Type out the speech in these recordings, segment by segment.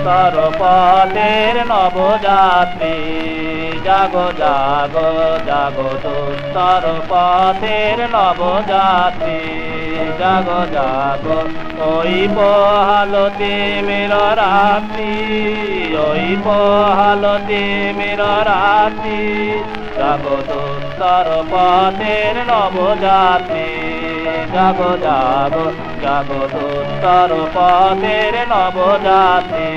দুস্তর পথের নবযাত্রী। জাগো জাগো জাগো দুস্তর পথের নবযাত্রী। জাগো জাগো ওই পোহালতে মের রাত্রি, ওই পোহালতে মের রাত্রি। জাগো দুস্তর পথের নবযাত্রী। জাগো জাগো জাগো দুস্তর পথের নবযাত্রী।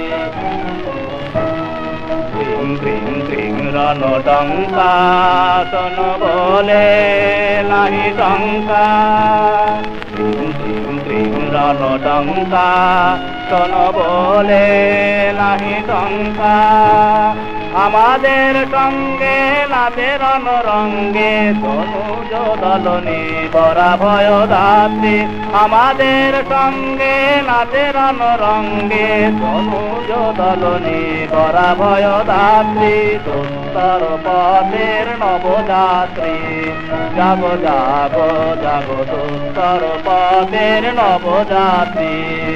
ক্রিং ক্রিং ক্রিং রণডঙ্কা শোন বলে নাহি শঙ্কা। ক্রিং ক্রিং ক্রিং রণডঙ্কা শোন বলে নাহি শঙ্কা। আমাদের সঙ্গে নাচে রণরঙ্গে তনুজ দলনি বরা ভয় দাত্রী। আমাদের সঙ্গে নাচে রণরঙ্গে তনুজ দলনি বরা ভয় দাত্রী। দুস্তর পথের নবযাত্রী। জাগো জাগো জাগো দুস্তর পথের নবযাত্রী।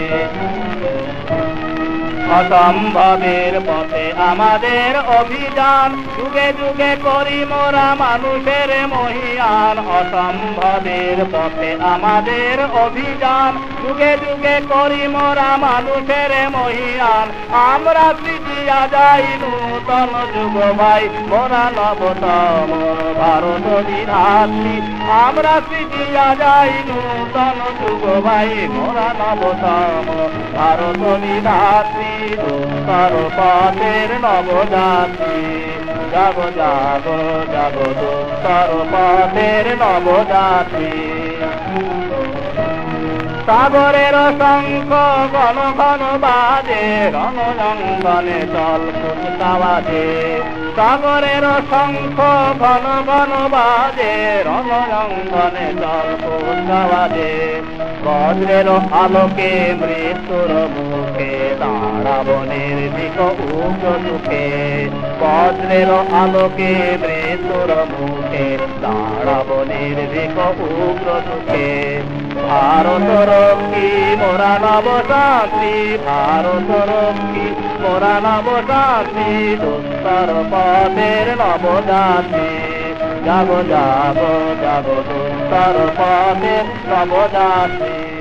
অসম্ভবের পথে আমাদের অভিযান, যুগে যুগে করি মোরা মানুষের মহিয়ান। অসম্ভবের পথে আমাদের অভিযান, যুগে যুগে করি মোরা মানুষের মহিয়ান। আমরা সৃজিয়া যাই নূতন যুগ ভাই, মোরা নবতম ভারত বিধাত্রী। আমরা সৃজিয়া যাই নূতন যুগ ভাই, মোরা নবতম ভারত বিধাত্রী। দুস্তর পথের নবযাত্রী। জাগো জাগো জাগো দুস্তর পথের নবযাত্রী। সাগরের শঙ্খ ঘন ঘন বাজে, রণজঙ্গলে চল কুচকাওয়াজে। সাগরের শঙ্খ ঘন ঘন বাজে, রণজঙ্গলে চল কুচকাওয়াজে। বজ্রের আলোকে মৃত্যুর মুখে দাঁড়াবো নির্ভীক উগ্র সুখে। বজ্রের আলোকে মৃত্যুর মুখে দাঁড়াবো নির্ভীক উগ্র সুখে। ভারত রক্ষী মোরা নবযাত্রী, ভারত রক্ষী মোরা নবযাত্রী। দুস্তর পথের নবযাত্রী। জাগো জাগো জাগো দুস্তর পথের নবযাত্রী।